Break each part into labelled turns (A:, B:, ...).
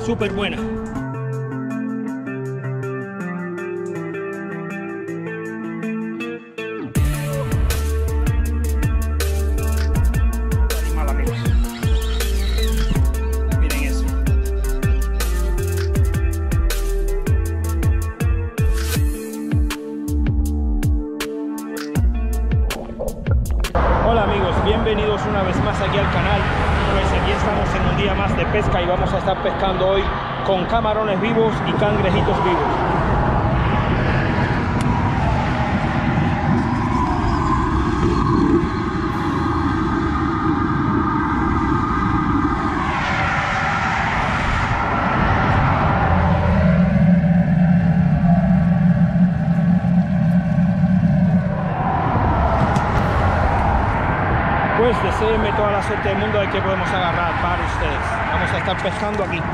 A: súper buena. Animal, amigos. Miren eso. Hola amigos, bienvenidos una vez más aquí al canal. Pues aquí estamos en un día más de pesca y vamos a estar pescando hoy con camarones vivos y cangrejitos vivos. Pues deseenme toda la suerte del mundo de que podemos agarrar para ustedes. Vamos a estar pescando aquí.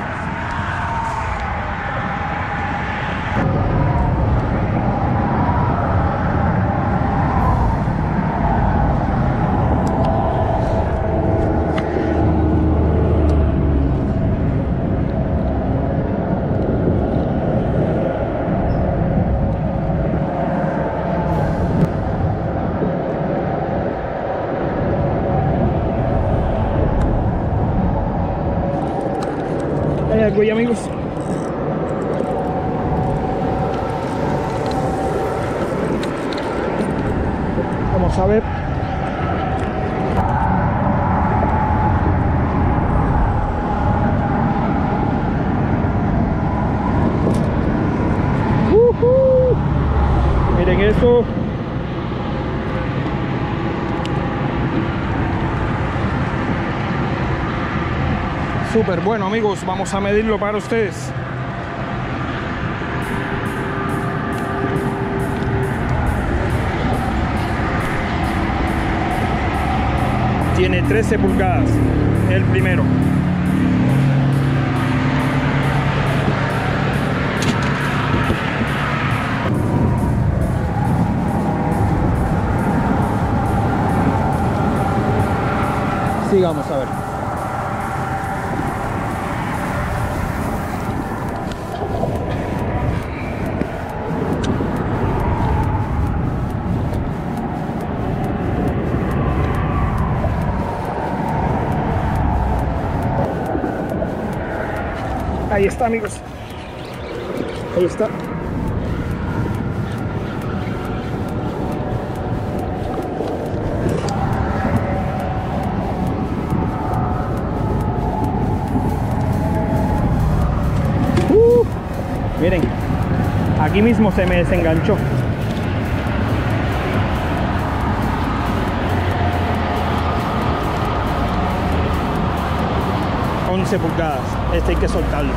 A: Hay algo ahí, amigos. Vamos a ver. Miren eso. Súper bueno, amigos, vamos a medirlo para ustedes. Tiene 13 pulgadas, el primero. Sigamos a ver. Ahí está, amigos. Ahí está. Miren, aquí mismo se me desenganchó. Pulgadas, este hay que soltarlo.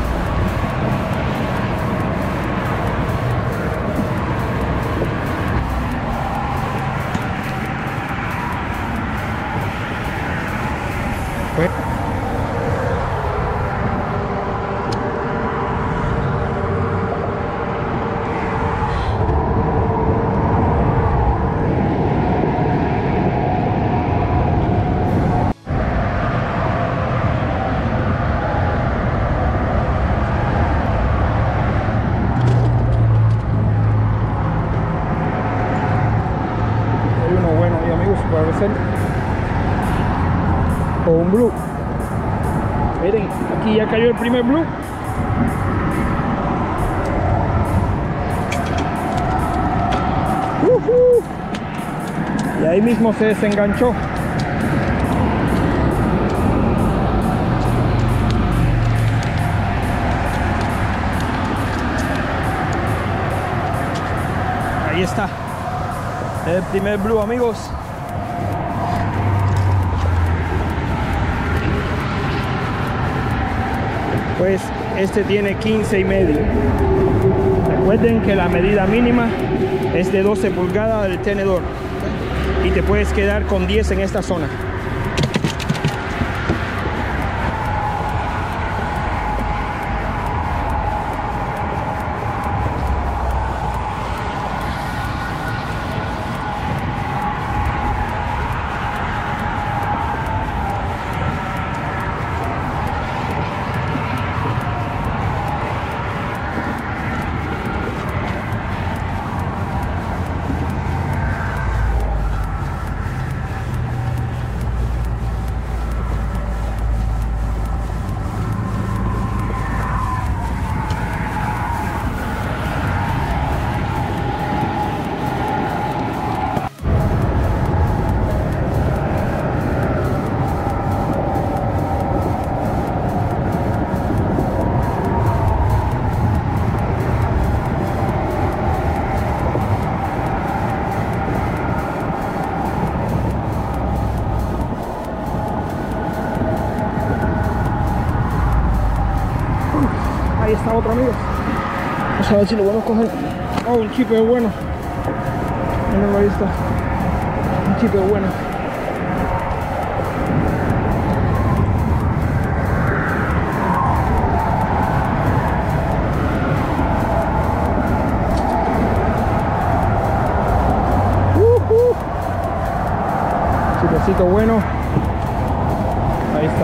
A: O un blue. Miren, aquí ya cayó el primer blue. Y ahí mismo se desenganchó. Ahí está el primer blue, amigos. Pues este tiene 15,5. Recuerden que la medida mínima es de 12 pulgadas del tenedor y te puedes quedar con 10 en esta zona. está otro, amigos. Vamos a ver si lo podemos coger. Oh, un chipe bueno. Miren, ahí está. Un chipe bueno. Chipecito bueno. Ahí está.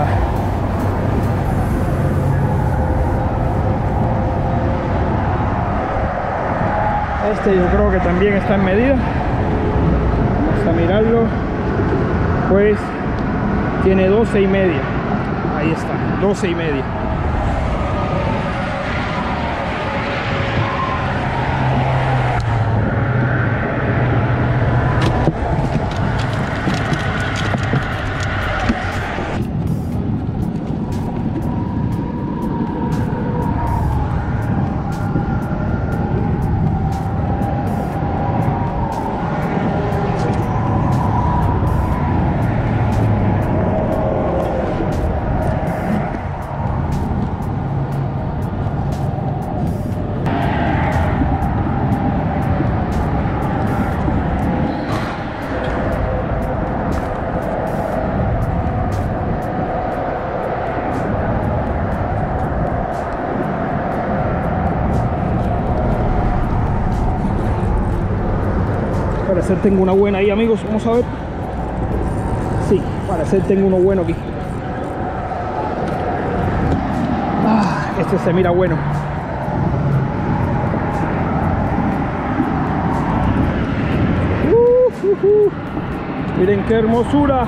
A: Este yo creo que también está en medida. Vamos a mirarlo. Pues tiene 12,5. Ahí está, 12,5. Parecer tengo una buena ahí, amigos. Vamos a ver. Sí, parecer tengo uno bueno aquí. Este se mira bueno. Miren qué hermosura.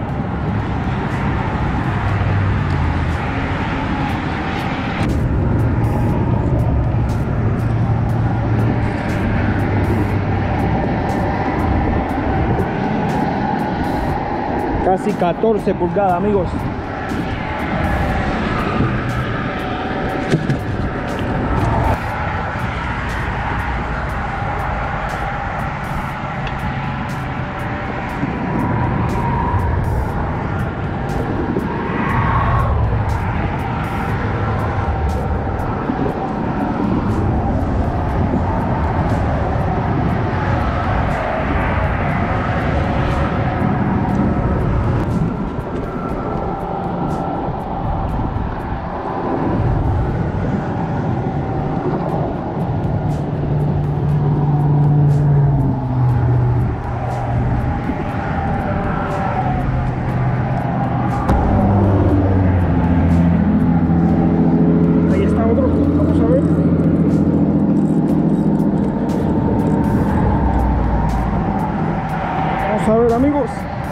A: Casi 14 pulgadas, amigos. A ver, amigos.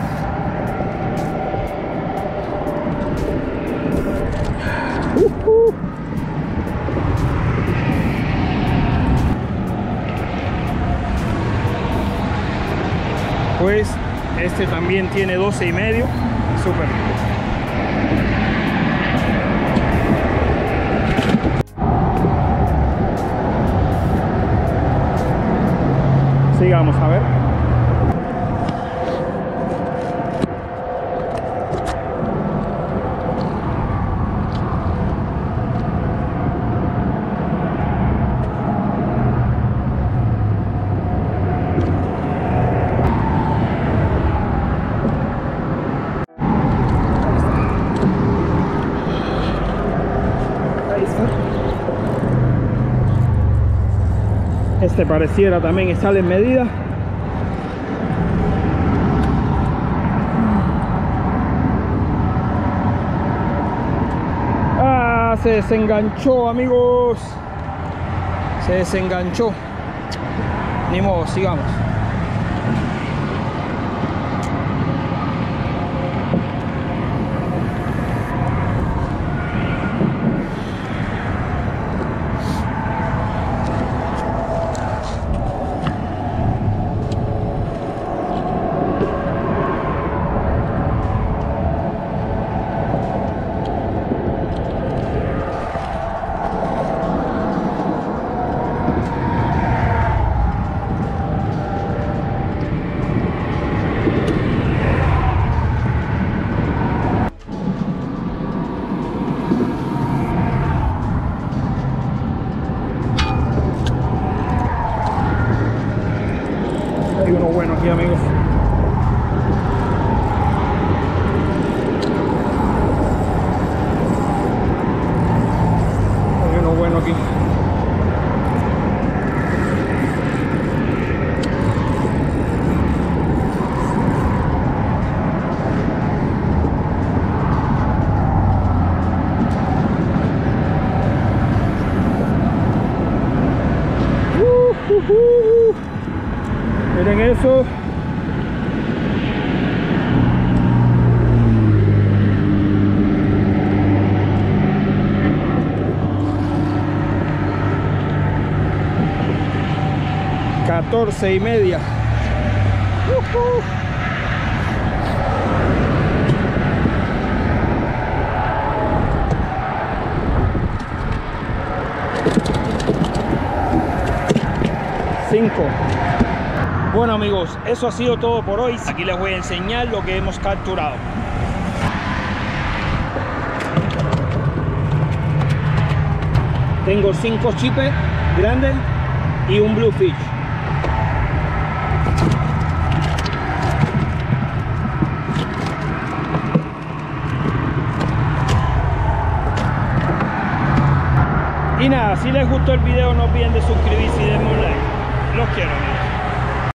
A: Pues este también tiene 12,5. Súper. Sigamos a ver. Este pareciera también estar en medida. Ah, se desenganchó, amigos. Se desenganchó. Ni modo, sigamos. 14,5. Bueno amigos, eso ha sido todo por hoy. Aquí les voy a enseñar lo que hemos capturado. Tengo 5 chipes grandes y un bluefish. Y nada, si les gustó el video no olviden de suscribirse y darme un like. Los quiero.